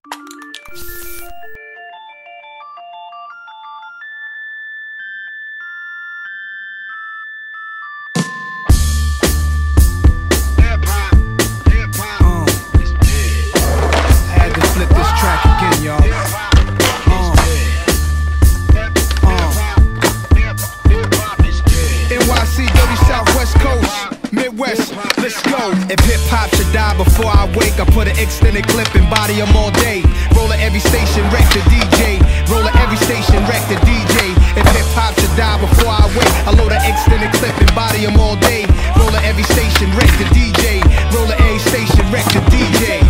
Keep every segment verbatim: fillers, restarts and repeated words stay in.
If hip-hop should die before I wake, I put an extended clip and body them all day. Roll at every station, wreck the D J. Roll at every station, wreck the D J. If hip-hop should die before I wake, I load an extended clip and body them all day. Roll at every station, wreck the D J. Roll at every station, wreck the D J.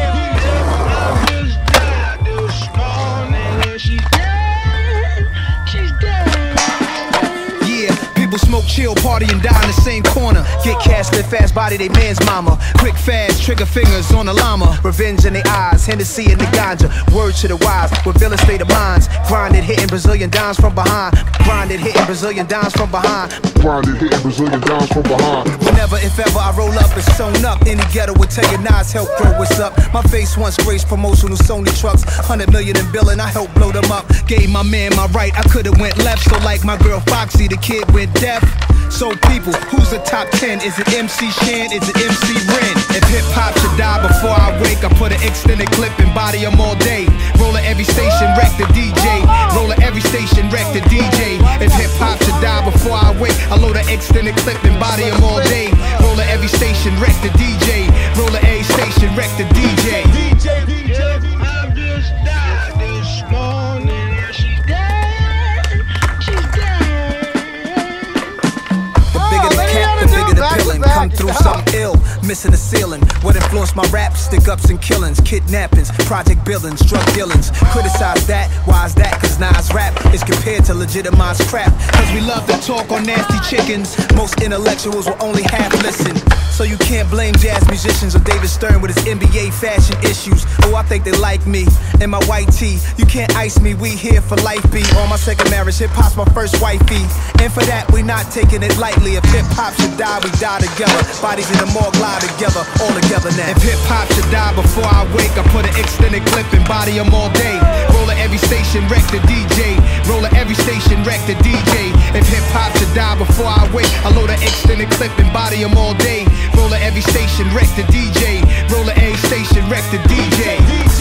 Smoke, chill, party, and die in the same corner. Get cash, live fast, body they man's mama. Quick, fast, trigger fingers on the llama. Revenge in their eyes, Hennessy in the ganja. Word to the wise, with villain state of minds. Grinded, hitting Brazilian dimes from behind. Grinded, hitting Brazilian dimes from behind. Grinded, hitting Brazilian dimes from behind. Whenever, if ever, I roll up and sewn up. Any ghetto would tell you Nas help grow what's up. My face once graced promotional Sony trucks. Hundred million in billing, I helped blow them up. Gave my man my right, I could've went left. So like my girl Foxy, the kid went deaf. So people, who's the top ten? Is it M C Shan? Is it M C Ren? If hip-hop should die before I wake, I put an extended clip and body them all day. Roll at every station, wreck the D J. Roll at every station, wreck the D J. If hip-hop should die before I wake, I load an extended clip and body them all day. Roll at every station, wreck the D J. Roll at every station, wreck the D J. D J, D J, I just died this morning. She's dead, she's dead. The bigger the cat, the bigger the pillin'. Come through something ill, missing the ceiling. What influenced my rap? Stick-ups and killings, kidnappings, project billings, drug dealings. Criticize that, why is that? Cause Nas rap is compared to legitimized crap. Cause we love to talk on nasty chickens. Most intellectuals will only half listen. So you can't blame jazz musicians or David Stern with his N B A fashion issues. Oh, I think they like me and my white tee. You can't ice me, we here for life be. On my second marriage, hip-hop's my first wifey. And for that, we not taking it lightly. If hip-hop should die, we die together. Bodies in the morgue lie together, all together now. If hip-hop should die before I wake, I put an extended clip and body them all day. Roll at every station, wreck the D J. Roll at every station, wreck the D J. If hip-hop should die before I wake, I load an extended clip and body them all day. Roll at every station, wreck the D J. Roll at every station, wreck the D J.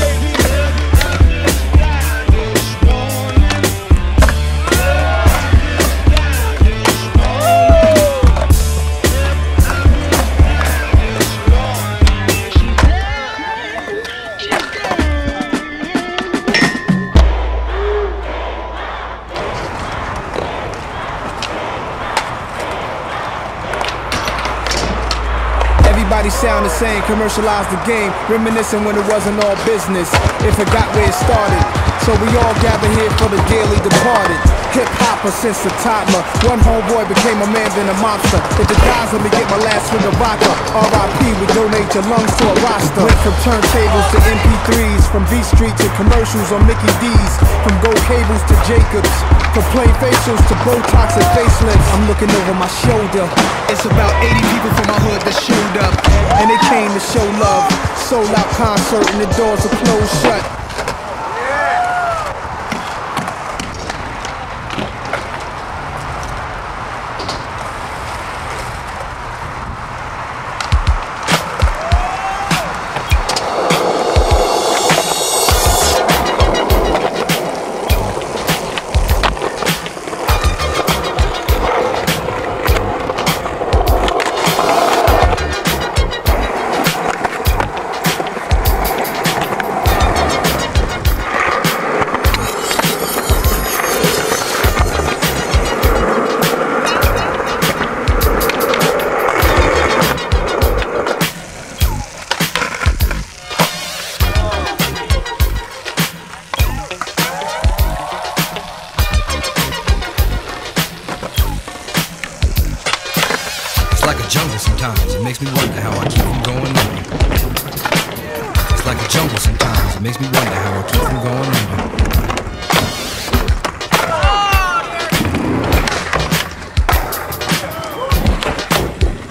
Everybody sound the same, commercialize the game, reminiscing when it wasn't all business. It forgot where it started, so we all gather here for the dearly departed. Hip-hopper since the toddler, one homeboy became a man then a mobster. If it dies, let me get my last swing of vodka. R I P, we donate your lungs to a roster. Went from turntables to M P threes, from B Street to commercials on Mickey D's, from gold cables to Jacobs, from plain facials to Botox and facelifts. I'm looking over my shoulder. It's about eighty people from my hood that showed up, and they came to show love. Sold out concert and the doors are closed shut. like a jungle sometimes. It makes me wonder how I keep from going under. It's like a jungle sometimes. It makes me wonder how I keep from going under.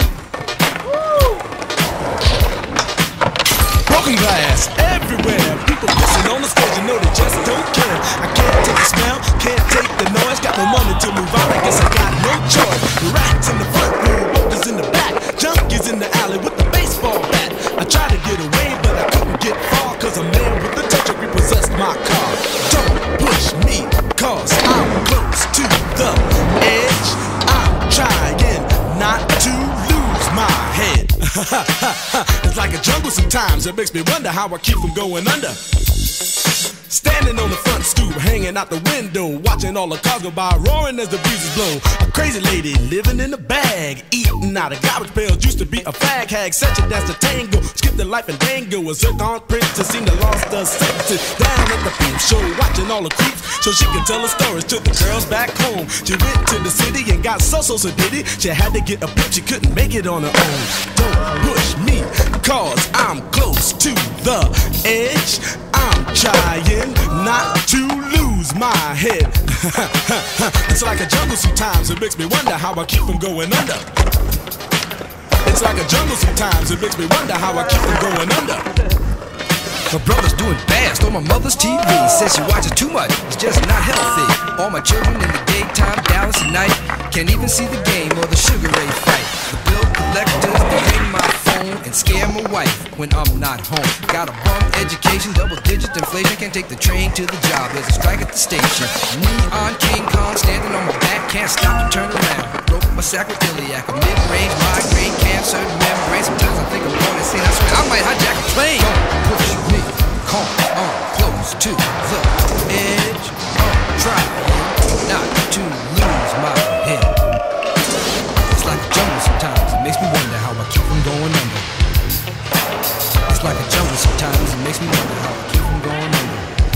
Broken glass everywhere. people pissing on the stage, you know they just don't care. I can't take the smell, can't take the noise. Got no money to move on, I guess I got no choice. Rats in the front room, rollers in the back, junkies in the alley with the baseball bat. I tried to get away, but I couldn't get far, cause a man with the touch repossessed my car. Don't push me, cause I'm close to the edge. I'm trying not to lose my head. It's like a jungle sometimes, it makes me wonder how I keep from going under. Standing on the front stoop, hanging out the window, watching all the cars go by, roaring as the breezes blow. A crazy lady living in a bag, eating out of garbage pails, used to be a fag hag, such a dance to tango, skipped the life and dango. A zircon princess seemed to lost her senses, down at the peep show, watching all the creeps, so she could tell her stories to the girls back home. She went to the city and got so so so did it. She had to get a pimp, she couldn't make it on her own. Don't push me, cause I'm close to the edge. I'm trying not to lose my head. It's like a jungle sometimes, it makes me wonder how I keep from going under. It's like a jungle sometimes, it makes me wonder how I keep from going under. My brother's doing bad, stole my mother's T V. Says she watches too much, it's just not healthy. All my children in the daytime, Dallas at night. Can't even see the game or the Sugar Ray fight. The bill collectors, they ring my phone and scare my wife when I'm not home. Got a bum education, double digit inflation. Can't take the train to the job, there's a strike at the station. Neon King Kong standing on my back, can't stop to turn around. Broke my sacroiliac, a mid-range migraine, cancer, membrane. Sometimes I think I'm going insane, I swear I might hijack a plane. Don't push me, come on, close to the edge. I'm trying not to lose my head. It's like a jungle sometimes, it makes me wonder how I keep from going under. It's like a jungle sometimes, it makes me wonder how I keep from going under.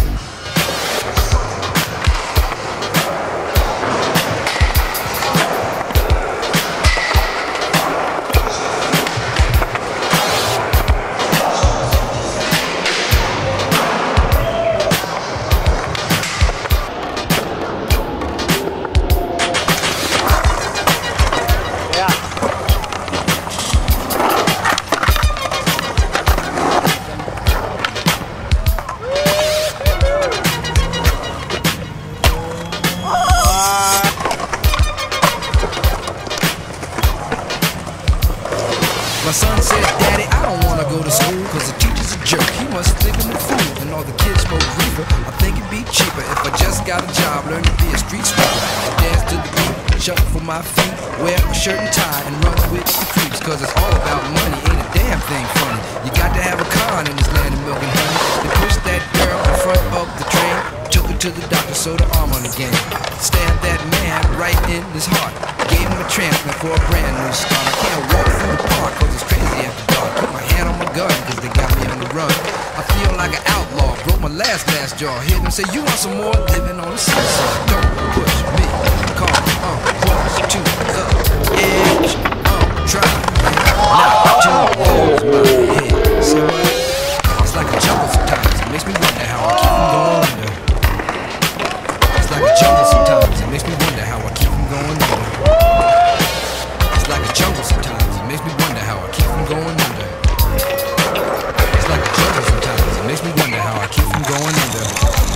My son said, Daddy, I don't wanna go to school, cause the teacher's a jerk. He must think I'm a fool, and all the kids smoke reefer. I think it'd be cheaper if I just got a job, learn to be a street sweeper. I dance to the beat, shuffle for my feet, wear a shirt and tie, and run with the creeps. Cause it's all about money, ain't a damn thing funny. You got to have a con in this land of milk and honey. They pushed that girl in front of the train, took her to the doctor, sewed her arm on again. Stabbed that man right in his heart, gave him a transplant for a brand new start. I can't walk through the park cause it's crazy after dark. Put my hand on my gun cause they got me on the run. I feel like an outlaw, broke my last glass jaw. Hear them say, you want some more, living on the seesaw. Don't push me, call I'm close to the edge. I'm trying not to lose my head. So it's like a jungle sometimes, it makes me wonder how I keep from going under. It's like a jungle sometimes, it makes me wonder how I keep from going under. It's like a jungle sometimes, it makes me wonder how I keep from going under. It's like a jungle sometimes, it makes me wonder how I keep from going under.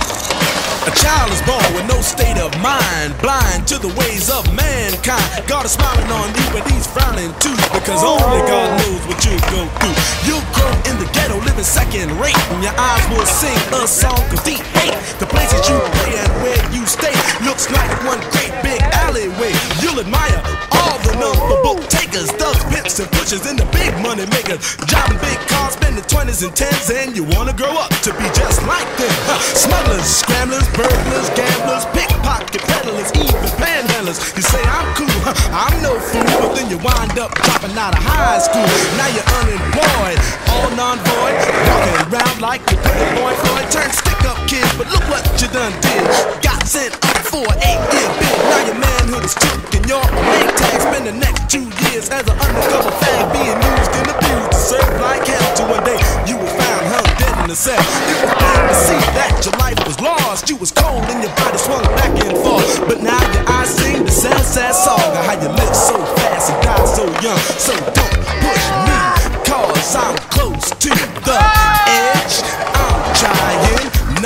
A child is born with no state of mind, blind to the ways of mankind. God is smiling on you, but he's frowning too, because only God knows what you'll go through. You'll grow in the ghetto, living second rate, and your eyes will sing a song of deep hate. The places you play and where you stay looks like one great big alleyway. You'll admire all the number book takers, thugs, pimps, and pushers, and the big money makers, driving big cars, spending twenties and tens, and you wanna grow up to be just like them. Huh. Smugglers, scramblers, burglars, gamblers, pickpocket peddlers, even panhandlers. You say I'm cool, huh? I'm no fool, but then you wind up dropping out of high school. Now you're unemployed, all non-void, walking around like you're pretty boy Floyd. Turned stick-up kid, but look what you done did. Got sent up for an eight-year bid. Now your manhood is took and you're a name tag. Spend the next two years as an undercover fag, being used and abused to serve like hell. Till one day you were found hung dead in the cell. It was plain to see that your life was lost. You was cold and your body swung back and forth. But now your eyes sing the sad, sad song of how you lived so fast and died so young. So don't push me, cause I'm close to the edge. I'm trying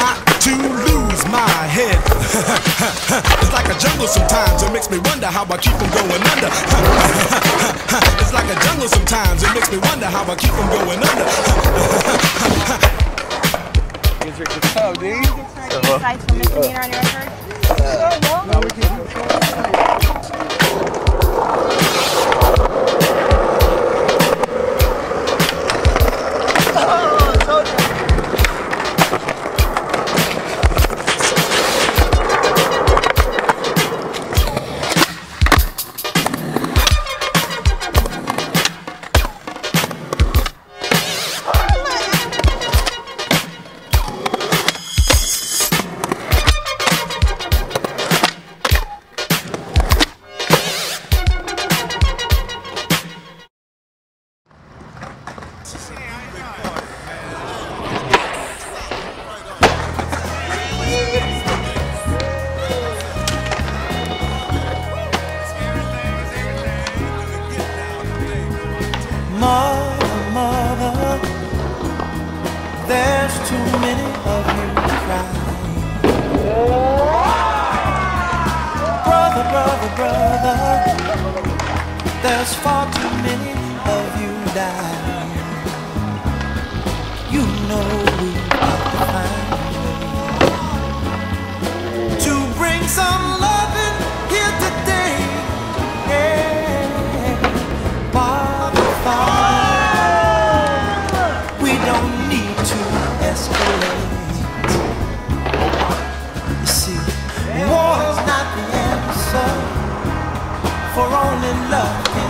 not to lose my head. It's like a jungle sometimes, it makes me wonder how I keep from going under. It's like a jungle sometimes, it makes me wonder how I keep from going under. What's up, D? Besides for misdemeanor on your record? Uh, no, we can't. Mother, mother, there's too many of you crying. Brother, brother, brother, there's far too many of you dying. You know we've got to find a way to bring some loving here today. Yeah, Father, Father, we don't need to escalate. You see, war is not the answer, for only love can